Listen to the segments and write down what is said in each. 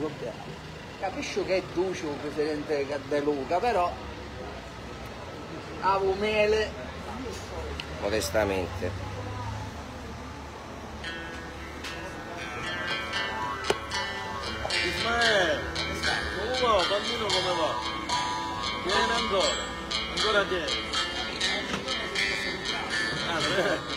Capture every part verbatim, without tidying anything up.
Capisco che è duce il presidente De Luca, però avevo mele modestamente. Ismaele, come va? Bambino come va? Viene ancora, ancora viene. Ah, beh.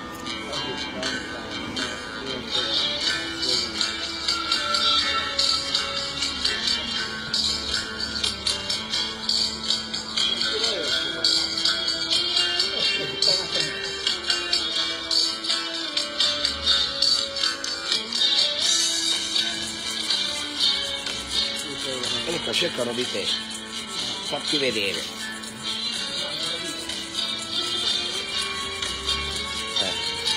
Ecco, cercano di te, fatti vedere. Eh.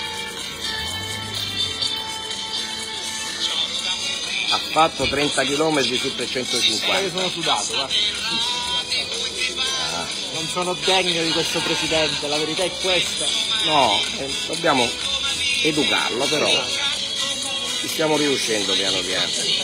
Ha fatto trenta chilometri su trecentocinquanta. io sono sudato, guarda. Ah. Non sono degno di questo presidente, la verità è questa. No, eh, dobbiamo educarlo, però ci stiamo riuscendo piano piano.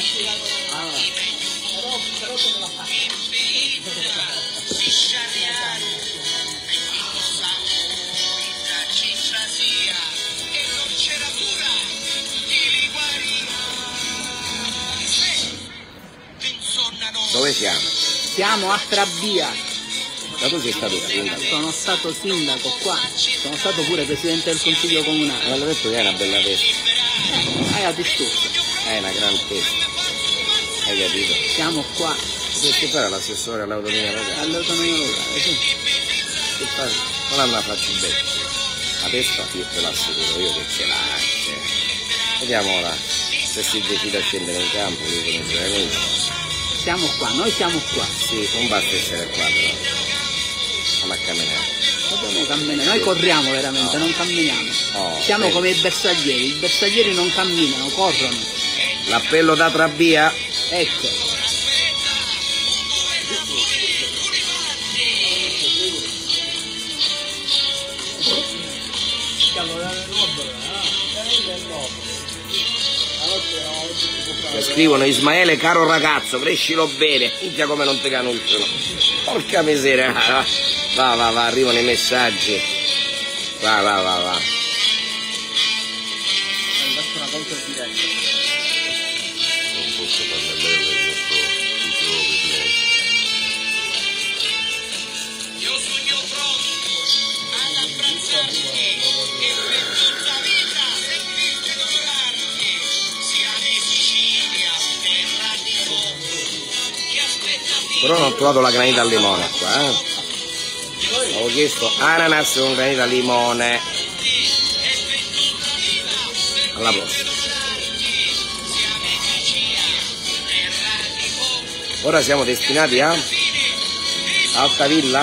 Dove siamo? Siamo a Trabbia. Ma tu sei stato sindaco? Sono stato sindaco qua, sono stato pure presidente del consiglio comunale. Ma l'ho detto che è una bella testa. Hai la disturbo. È una gran testa. Hai capito? Siamo qua. Perché fare l'assessore all'autonomia locale? All'autonomia locale, sì. Che fai? Non hanno a farci bene. La testa io te l'assicuro, io che ce l'ha anche. Vediamo ora se si decide a scendere in campo, io con i suoi amici. Siamo qua, noi siamo qua. Sì, non basta essere qua però. Andiamo a camminare. Dobbiamo camminare, noi corriamo veramente, no. non camminiamo. Oh, siamo bene. come i bersaglieri, i bersaglieri non camminano, corrono. L'appello da Trabbia? Ecco. Scrivono Ismaele caro ragazzo, crescilo bene, minchia come non te conoscono. Porca miseria, va va va, arrivano i messaggi. Va va va va. Non posso parlare del nostro futuro presidente. Io sogno pronto ad abbracciarti e per tutta la vita sentirti ed onorarti, sia in Sicilia, terra di fuoco, che aspetta di... Però non ho trovato la granita al limone qua, eh. Avevo chiesto ananas con granita al limone. Alla prossima. Ora siamo destinati a Altavilla.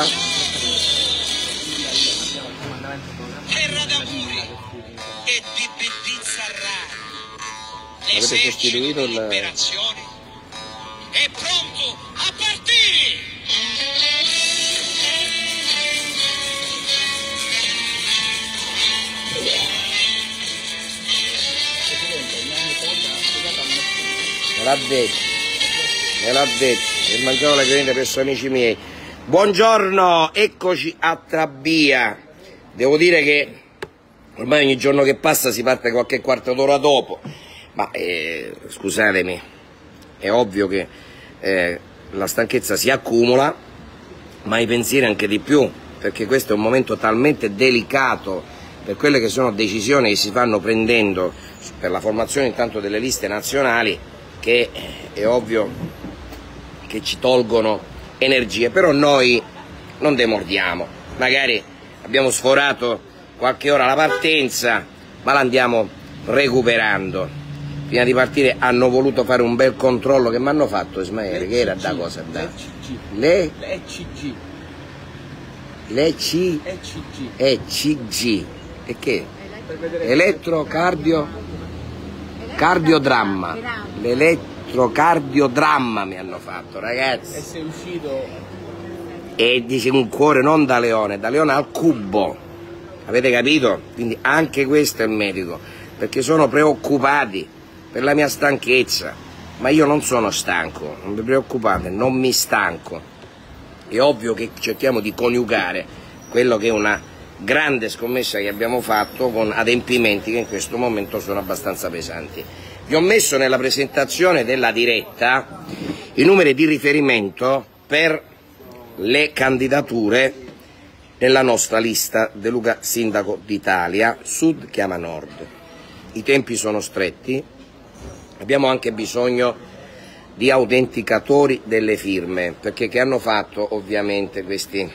terra d'amore e di bellezza rara. Avete sostituito il... Liberazione è pronto a partire. Me l'ha detto, me l'ha detto, che mangiavo la granita per suoi amici miei. Buongiorno, eccoci a Trabbia. Devo dire che ormai ogni giorno che passa si parte qualche quarto d'ora dopo, ma eh, scusatemi, è ovvio che eh, la stanchezza si accumula, ma i pensieri anche di più, perché questo è un momento talmente delicato per quelle che sono decisioni che si fanno prendendo per la formazione intanto delle liste nazionali, che è ovvio che ci tolgono energie, però noi non demordiamo, magari abbiamo sforato qualche ora la partenza, ma la andiamo recuperando. Prima di partire hanno voluto fare un bel controllo, che mi hanno fatto Ismaele, che era da cosa? Da... Le E C G. Le C E C G. E C G. E che? Elettrocardio Cardiodramma. L'elettrocardiodramma mi hanno fatto, ragazzi. E sei uscito. E dice un cuore non da leone, da leone al cubo. Avete capito? Quindi anche questo è il medico, perché sono preoccupati per la mia stanchezza. ma io non sono stanco, non vi preoccupate, non mi stanco. È ovvio che cerchiamo di coniugare quello che è una grande scommessa che abbiamo fatto con adempimenti che in questo momento sono abbastanza pesanti. Vi ho messo nella presentazione della diretta i numeri di riferimento per le candidature nella nostra lista De Luca Sindaco d'Italia, Sud chiama Nord. I tempi sono stretti, abbiamo anche bisogno di autenticatori delle firme, perché che hanno fatto ovviamente questi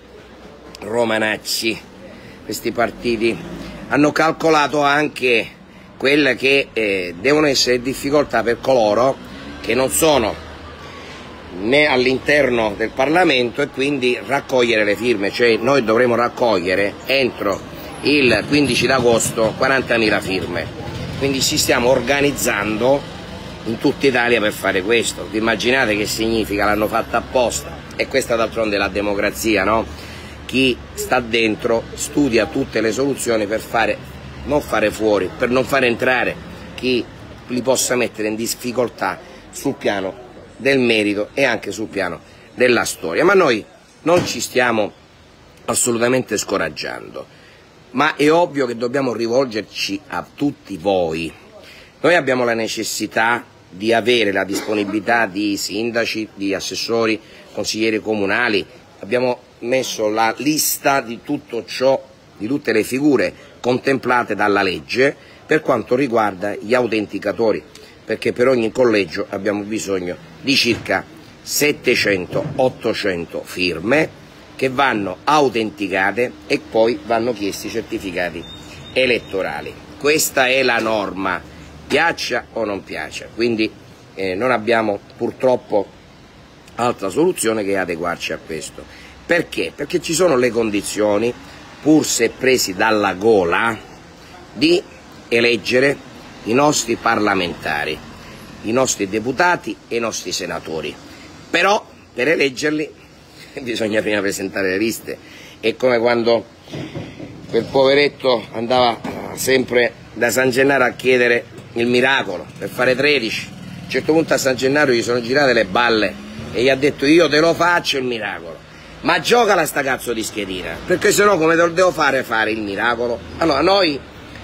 romanacci, questi partiti, hanno calcolato anche quelle che eh, devono essere difficoltà per coloro che non sono né all'interno del Parlamento e quindi raccogliere le firme, cioè noi dovremo raccogliere entro il quindici d'agosto quarantamila firme, quindi ci stiamo organizzando in tutta Italia per fare questo. Vi immaginate che significa? L'hanno fatta apposta, e questa d'altronde è la democrazia, no? Chi sta dentro studia tutte le soluzioni per fare, non fare fuori, per non fare entrare chi li possa mettere in difficoltà sul piano del merito e anche sul piano della storia. Ma noi non ci stiamo assolutamente scoraggiando, ma è ovvio che dobbiamo rivolgerci a tutti voi. Noi abbiamo la necessità di avere la disponibilità di sindaci, di assessori, consiglieri comunali, abbiamo messo la lista di tutto ciò, di tutte le figure contemplate dalla legge per quanto riguarda gli autenticatori, perché per ogni collegio abbiamo bisogno di circa settecento ottocento firme che vanno autenticate e poi vanno chiesti certificati elettorali. Questa è la norma, piaccia o non piaccia, quindi eh, non abbiamo purtroppo altra soluzione che adeguarci a questo. Perché? Perché ci sono le condizioni, pur se presi dalla gola, di eleggere i nostri parlamentari, i nostri deputati e i nostri senatori. Però per eleggerli bisogna prima presentare le liste. È come quando quel poveretto andava sempre da San Gennaro a chiedere il miracolo per fare tredici. A un certo punto a San Gennaro gli sono girate le balle e gli ha detto: io te lo faccio il miracolo, ma giocala sta cazzo di schedina, perché sennò come te lo devo fare fare il miracolo? Allora noi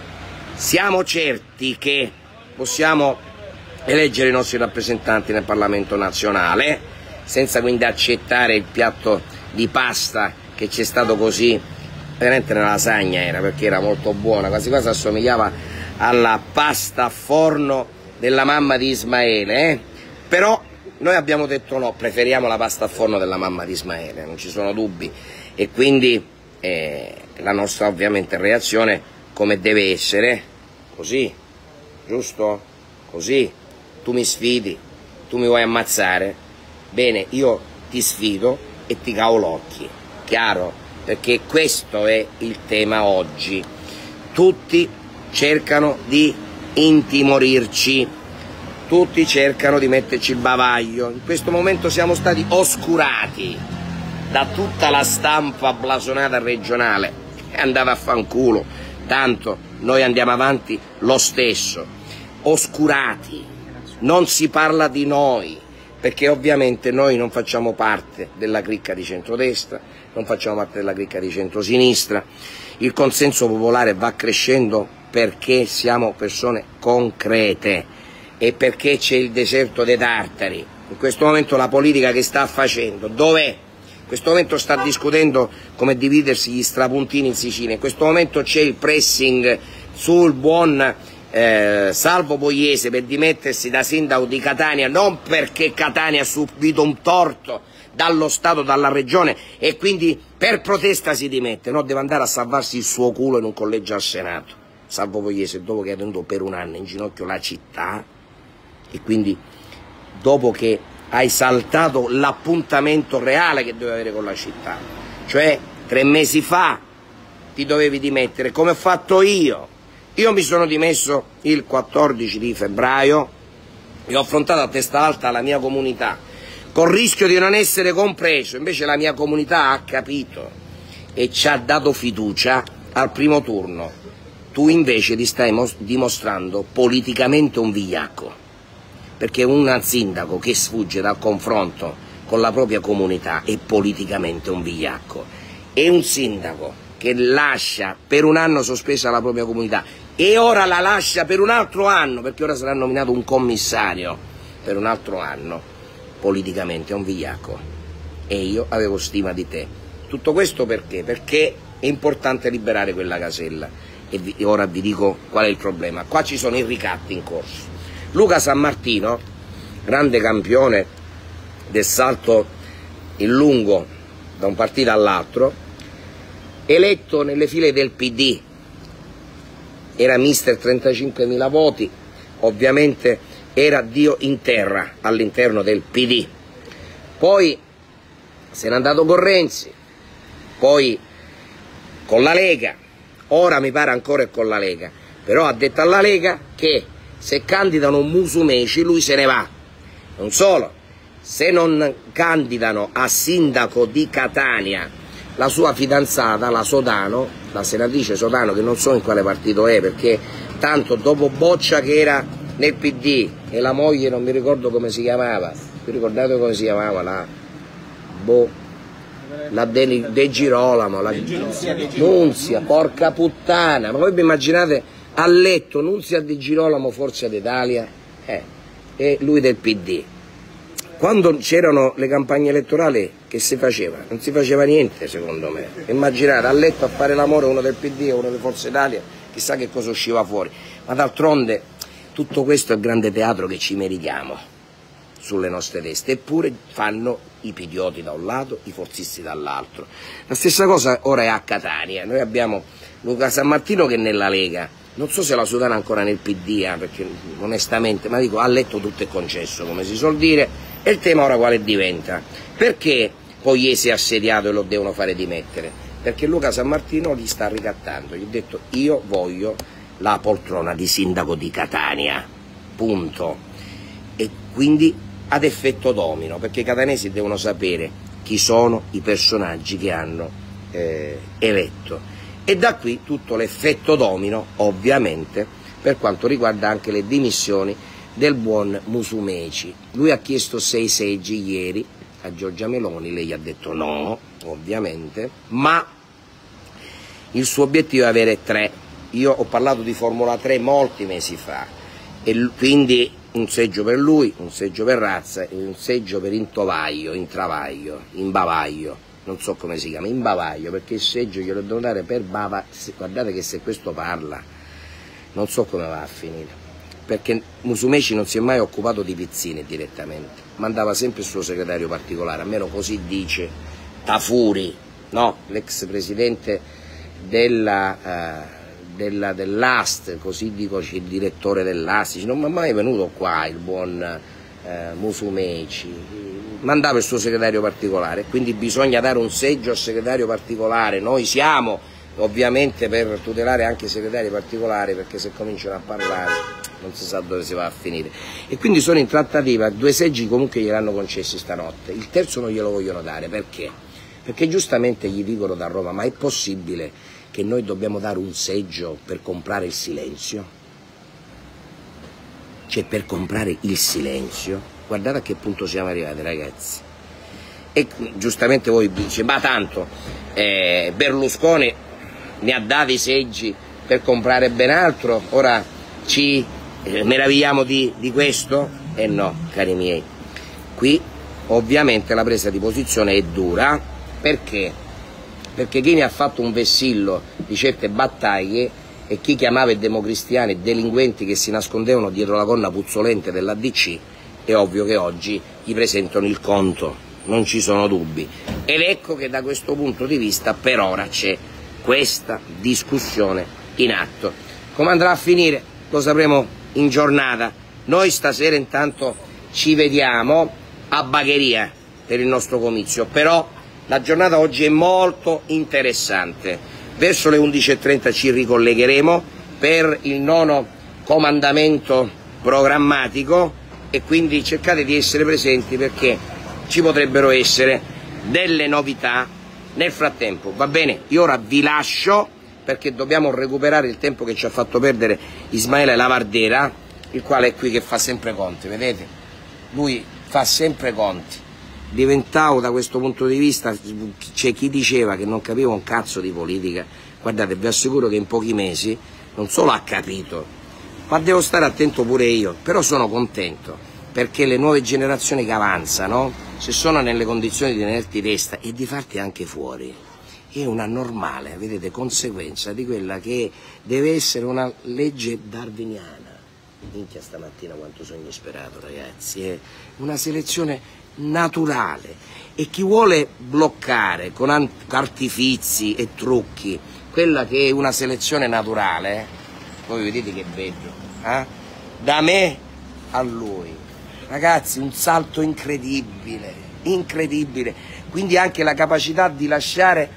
siamo certi che possiamo eleggere i nostri rappresentanti nel Parlamento nazionale senza quindi accettare il piatto di pasta che ci è stato così, veramente una lasagna era, perché era molto buona, quasi quasi assomigliava alla pasta a forno della mamma di Ismaele, eh? Però noi abbiamo detto no, preferiamo la pasta a forno della mamma di Ismaele, non ci sono dubbi, e quindi eh, la nostra ovviamente reazione come deve essere, così, giusto? Così, tu mi sfidi, tu mi vuoi ammazzare, bene, io ti sfido e ti cavo l'occhio, chiaro? Perché questo è il tema oggi. Tutti cercano di intimorirci, tutti cercano di metterci il bavaglio. In questo momento siamo stati oscurati da tutta la stampa blasonata regionale e andava a fanculo, tanto noi andiamo avanti lo stesso. Oscurati, non si parla di noi, perché ovviamente noi non facciamo parte della cricca di centrodestra, non facciamo parte della cricca di centrosinistra. Il consenso popolare va crescendo perché siamo persone concrete e perché c'è il deserto dei tartari. In questo momento la politica che sta facendo, dov'è? In questo momento sta discutendo come dividersi gli strapuntini in Sicilia, in questo momento c'è il pressing sul buon eh, Salvo Pogliese per dimettersi da sindaco di Catania, non perché Catania ha subito un torto dallo Stato, dalla Regione e quindi per protesta si dimette, no, deve andare a salvarsi il suo culo in un collegio al Senato. Salvo Pogliese, dopo che ha tenuto per un anno in ginocchio la città e quindi dopo che hai saltato l'appuntamento reale che dovevi avere con la città, cioè tre mesi fa ti dovevi dimettere, come ho fatto io. Io mi sono dimesso il quattordici di febbraio e ho affrontato a testa alta la mia comunità, col rischio di non essere compreso. Invece la mia comunità ha capito e ci ha dato fiducia al primo turno. Tu invece ti stai dimostrando politicamente un vigliacco, perché un sindaco che sfugge dal confronto con la propria comunità è politicamente un vigliacco. È un sindaco che lascia per un anno sospesa la propria comunità e ora la lascia per un altro anno, perché ora sarà nominato un commissario per un altro anno, politicamente è un vigliacco. E io avevo stima di te. Tutto questo perché? Perché è importante liberare quella casella. E vi, ora vi dico qual è il problema. Qua ci sono i ricatti in corso. Luca Sammartino, grande campione del salto in lungo da un partito all'altro, eletto nelle file del P D, era mister trentacinquemila voti, ovviamente era Dio in terra all'interno del P D. Poi se n'è andato con Renzi, poi con la Lega, ora mi pare ancora è con la Lega, però ha detto alla Lega che se candidano Musumeci lui se ne va. Non solo, se non candidano a sindaco di Catania la sua fidanzata, la Sodano, la senatrice Sodano, che non so in quale partito è, perché tanto dopo Boccia che era nel P D e la moglie non mi ricordo come si chiamava, vi ricordate come si chiamava la boh, la De, De Girolamo, la Nunzia, porca puttana, ma voi vi immaginate a letto Nunzia De Girolamo, Forza d'Italia, eh, e lui del P D. Quando c'erano le campagne elettorali che si faceva? Non si faceva niente secondo me. Immaginate a letto a fare l'amore uno del P D e uno di Forza Italia, chissà che cosa usciva fuori. Ma d'altronde tutto questo è il grande teatro che ci meritiamo sulle nostre teste, eppure fanno i pidioti da un lato, i forzisti dall'altro. La stessa cosa ora è a Catania. Noi abbiamo Luca Sammartino che è nella Lega, non so se la Sodana è ancora nel P D, eh, perché onestamente, ma dico, a letto tutto è concesso, come si suol dire. E il tema ora quale diventa? Perché Pogliese è assediato e lo devono fare dimettere? Perché Luca Sammartino li sta ricattando, gli ha detto io voglio la poltrona di sindaco di Catania, punto. E quindi ad effetto domino, perché i catanesi devono sapere chi sono i personaggi che hanno eh, eletto. E da qui tutto l'effetto domino, ovviamente, per quanto riguarda anche le dimissioni del buon Musumeci. Lui ha chiesto sei seggi ieri a Giorgia Meloni, lei ha detto no, ovviamente, ma il suo obiettivo è avere tre. Io ho parlato di Formula tre molti mesi fa, e quindi un seggio per lui, un seggio per Razza e un seggio per Intovaglio, Intravaglio, Imbavaglio, non so come si chiama, Imbavaglio, perché il seggio glielo devo dare per Bava. Guardate che se questo parla non so come va a finire, perché Musumeci non si è mai occupato di Pizzini direttamente, mandava sempre il suo segretario particolare, almeno così dice Tafuri, no? L'ex presidente della, uh, della, dell'A S T, così dico il direttore dell'A S T, non mi è mai venuto qua il buon uh, Musumeci, mandava il suo segretario particolare, quindi bisogna dare un seggio al segretario particolare. Noi siamo ovviamente per tutelare anche i segretari particolari, perché se cominciano a parlare non si sa dove si va a finire, e quindi sono in trattativa. Due seggi comunque gliel'hanno concessi stanotte, il terzo non glielo vogliono dare. Perché? Perché giustamente gli dicono da Roma: ma è possibile che noi dobbiamo dare un seggio per comprare il silenzio? Cioè, per comprare il silenzio? Guardate a che punto siamo arrivati, ragazzi. E giustamente voi dice: ma tanto eh, Berlusconi ne ha dati i seggi per comprare ben altro, ora ci eh, meravigliamo di, di questo? E eh no, cari miei, qui ovviamente la presa di posizione è dura. Perché? Perché chi ne ha fatto un vessillo di certe battaglie e chi chiamava i democristiani delinquenti che si nascondevano dietro la gonna puzzolente dell'A D C, è ovvio che oggi gli presentano il conto, non ci sono dubbi. Ed ecco che da questo punto di vista per ora c'è questa discussione in atto. Come andrà a finire lo sapremo in giornata. Noi stasera intanto ci vediamo a Bagheria per il nostro comizio, però la giornata oggi è molto interessante. Verso le undici e trenta ci ricollegheremo per il nono comandamento programmatico e quindi cercate di essere presenti, perché ci potrebbero essere delle novità nel frattempo. Va bene, io ora vi lascio perché dobbiamo recuperare il tempo che ci ha fatto perdere Ismaele Lavardera, il quale è qui che fa sempre conti, vedete? Lui fa sempre conti. Diventavo da questo punto di vista, c'è chi diceva che non capiva un cazzo di politica, guardate, vi assicuro che in pochi mesi non solo ha capito, ma devo stare attento pure io, però sono contento, perché le nuove generazioni che avanzano, se sono nelle condizioni di tenerti testa e di farti anche fuori, è una normale, vedete, conseguenza di quella che deve essere una legge darwiniana. Minchia, stamattina quanto sogno sperato, ragazzi, è una selezione naturale, e chi vuole bloccare con artifizi e trucchi quella che è una selezione naturale, voi vedete che bello, eh? Da me a lui, ragazzi, un salto incredibile, incredibile, quindi anche la capacità di lasciare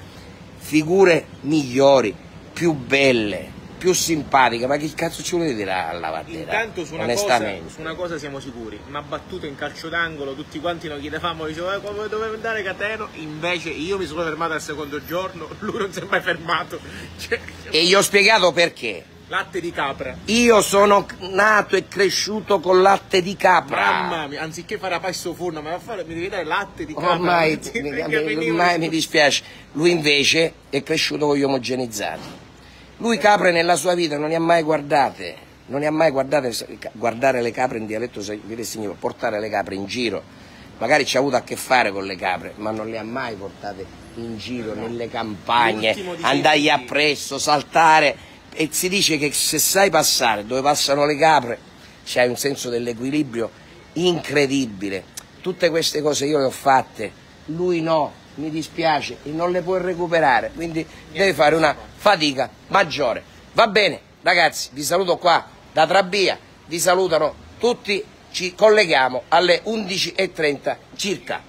figure migliori, più belle, più simpatiche. Ma che cazzo ci volete dire alla Vardera? Intanto su una, cosa, su una cosa siamo sicuri, una battuta in calcio d'angolo, tutti quanti lo chiedevamo, dicevamo eh, come doveva andare Cateno, invece io mi sono fermato al secondo giorno, lui non si è mai fermato. Cioè, e gli ho spiegato perché. Latte di capra. Io sono nato e cresciuto con latte di capra. Mamma mia, anziché fare a passo forno, ma va a fare, mi devi dare latte di capra. Ormai mi, mi, ormai mi dispiace. Lui invece è cresciuto con gli omogenizzati. Lui capre nella sua vita non ne ha mai guardate, non ne ha mai guardate, guardare le capre in dialetto significa portare le capre in giro. Magari ci ha avuto a che fare con le capre, ma non le ha mai portate in giro, nelle campagne, andargli appresso, saltare. E si dice che se sai passare dove passano le capre, c'hai un senso dell'equilibrio incredibile. Tutte queste cose io le ho fatte, lui no, mi dispiace, e non le puoi recuperare, quindi devi fare una fatica maggiore. Va bene, ragazzi, vi saluto qua da Trabia, vi salutano tutti, ci colleghiamo alle undici e trenta circa.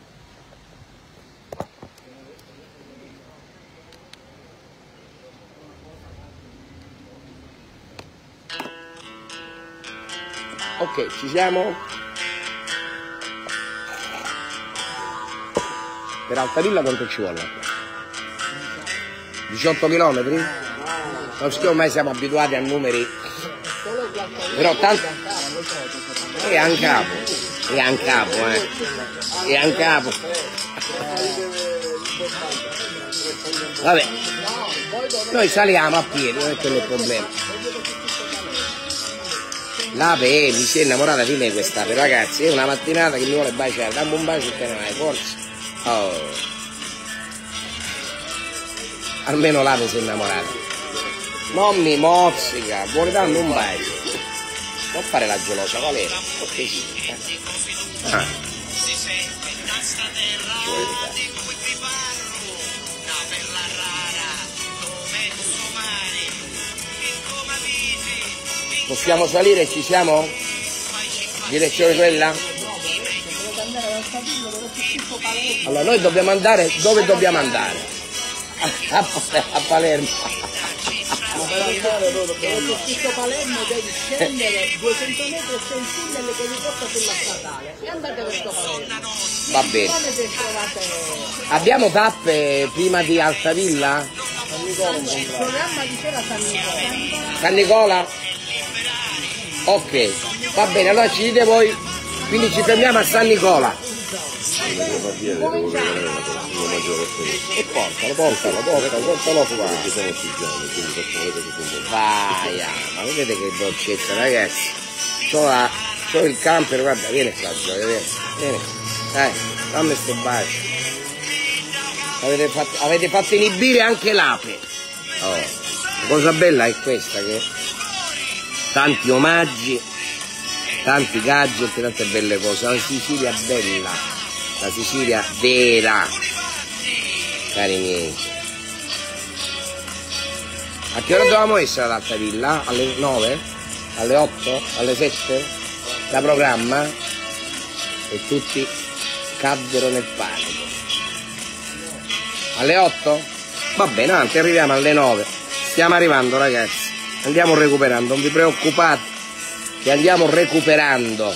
Ok, ci siamo? Per Altavilla quanto ci vuole? diciotto chilometri? Non so che ormai siamo abituati a numeri. Però tanto. È a capo, è a capo, eh. È a capo. Vabbè. Noi saliamo a piedi, non è quello il problema. L'ape mi si è innamorata di me quest'ape, ragazzi, è una mattinata che mi vuole baciare, dammi un bacio e te ne vai, forza. Oh. Almeno l'ape si è innamorata. Non mi mozzica, vuole darmi un bacio. Non fare la gelosa, Valeria, perché sì. Eh? Ah. Ci vuole evitare. Possiamo salire, ci siamo? Direzione quella? Allora noi dobbiamo andare, dove dobbiamo andare? A, a, a Palermo. Ma per andare dove dobbiamo andare? Questo Palermo devi scendere duecento metri e sei in su nelle colicotte sulla statale. E andate verso Palermo. Va bene. Abbiamo tappe prima di Altavilla? San Nicola. Il programma diceva San Nicola. San Nicola? Ok, va bene, allora ci dite voi, quindi ci fermiamo a San Nicola. E portalo, portalo, portalo, portalo qua. Vai, ma vedete che dolcezza, ragazzi. C'ho, la, c'ho il camper, guarda, vieni qua, vieni, vieni. Dai, dammi sto bacio. Avete fatto, avete fatto inibire anche l'ape. Oh, la cosa bella è questa, che tanti omaggi, tanti gadget, tante belle cose. La Sicilia bella, la Sicilia vera, cari miei. A che ora dovevamo essere ad Altavilla? Alle nove? Alle otto? Alle sette? Da programma? E tutti caddero nel panico. Alle otto? Va bene, avanti, arriviamo alle nove. Stiamo arrivando, ragazzi. Andiamo recuperando, non vi preoccupate, che andiamo recuperando.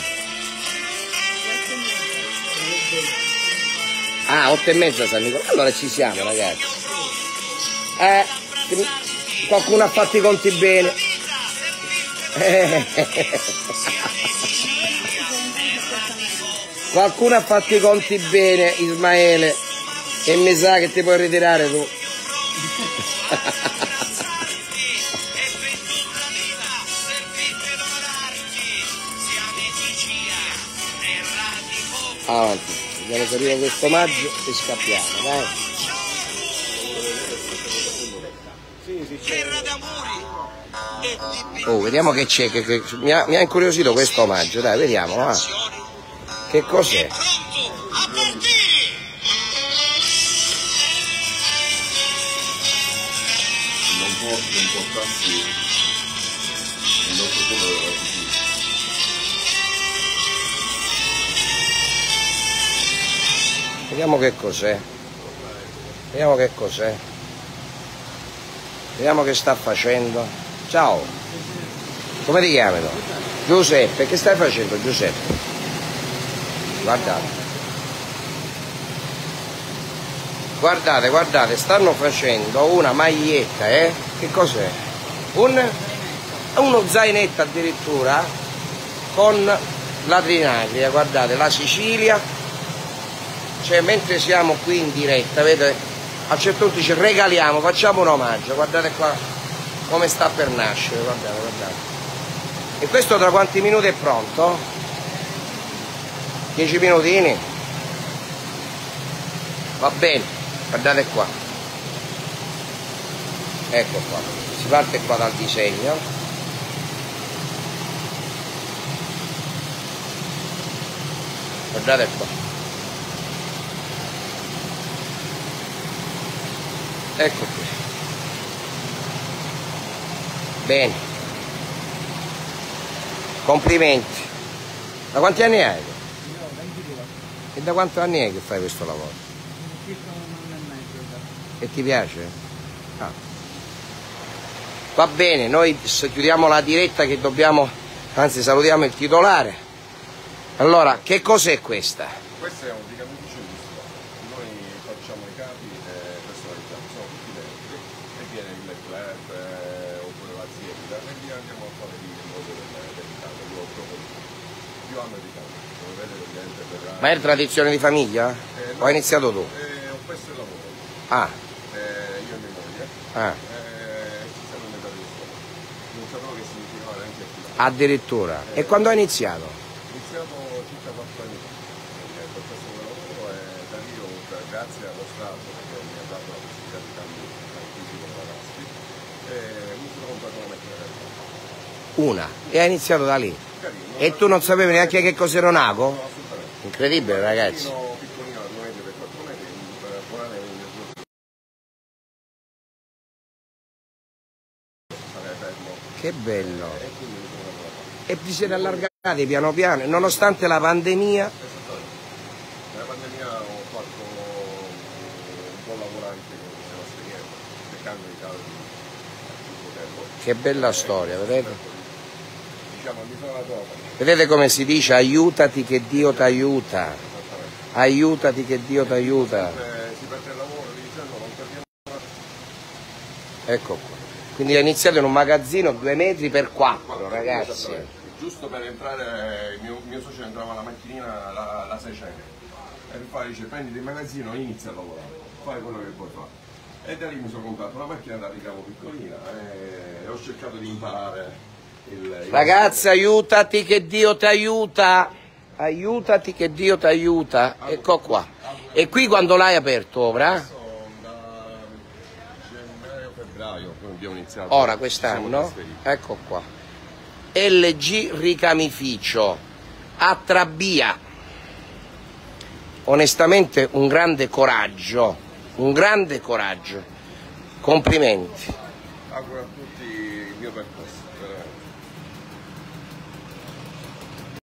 Ah, otto e mezza San Nicola, allora ci siamo, ragazzi. Eh, qualcuno ha fatto i conti bene. Eh. Qualcuno ha fatto i conti bene, Ismaele, e mi sa che ti puoi ritirare tu. Avanti, vediamo se arriva questo omaggio e scappiamo, dai. Oh, vediamo che c'è, che, che, mi, ha, mi ha incuriosito questo omaggio, dai, vediamo, va. Che cos'è? Non può importarsi il nostro cuore della Sicilia. Vediamo che cos'è. Vediamo che cos'è. Vediamo che sta facendo. Ciao. Come ti chiami? No? Giuseppe. Che stai facendo, Giuseppe? Guardate. Guardate, guardate, stanno facendo una maglietta, eh? Che cos'è? Un, uno zainetto addirittura con la Trinaglia, guardate, la Sicilia. Cioè, mentre siamo qui in diretta, vedete, a un certo punto dice regaliamo, facciamo un omaggio, guardate qua come sta per nascere, guardate, guardate. E questo tra quanti minuti è pronto? dieci minutini? Va bene, guardate qua. Ecco qua, si parte qua dal disegno. Guardate qua. Ecco qui. Bene. Complimenti. Da quanti anni hai? Io ventidue. E da quanti anni è che fai questo lavoro? Circa un anno e mezzo già. E ti piace? Ah. Va bene, noi chiudiamo la diretta che dobbiamo, anzi salutiamo il titolare. Allora, che cos'è questa? Questo è un ricamificio industriale. Noi facciamo i capi e personalizziamo, sono tutti dentro e viene il Leclerc eh, oppure l'azienda e lì andiamo a fare il modo dell'Italia, io proprio più anno di campo, come vedete ovviamente verrà. Ma è tradizione di famiglia? Eh, O hai iniziato tu? Eh, ho questo è il lavoro, Ah, eh, io e mia moglie, ah, eh, ci siamo inventati questo lavoro. Non sapevo che significava neanche più. addirittura. E quando hai iniziato? Iniziamo circa quattro anni fa, per questo lavoro e da lì, grazie allo Stato che mi ha dato la possibilità di cambiare tantissimo ragazzi, e mi sono comprato una macchina del campo. Una. E hai iniziato da lì? Carino. E tu non sapevi neanche che cos'era un No, ago? assolutamente. Incredibile, ragazzi. Piccolino, piccolino, due metri per quattro metri, per buonare il mio stare fermo. Che bello. E quindi mi sono lavorato. E vi siete allargati piano piano, nonostante la pandemia. Esattamente. Nella pandemia ho fatto un po' lavorante con i nostri clienti, cercando di dare più tempo. Che bella storia, vedete? Diciamo, mi sono dato Vedete come si dice aiutati che Dio ti aiuta. esattamente. Aiutati che Dio ti aiuta. Eh, si perde il lavoro, dicendo non perdiamo una Ecco qua. Quindi hai iniziato in un magazzino due metri per quattro, ragazzi. Esattamente. Giusto per entrare, il mio, mio socio entrava alla macchinina la, la seicento e mi fa, dice prendi il magazzino e inizia a lavorare, fai quello che vuoi fare. E da lì mi sono comprato una macchina da ricavo piccolina e ho cercato di imparare il... il Ragazzi, aiutati che Dio ti aiuta. Aiutati che Dio ti aiuta. Ecco qua. E qui quando l'hai aperto ora? Da gennaio, febbraio, noi abbiamo iniziato. Ora, ci siamo quest'anno? trasferiti. Ecco qua. L G Ricamificio a Trabia. Onestamente un grande coraggio, un grande coraggio. Complimenti. Auguro a tutti il mio percorso, veramente.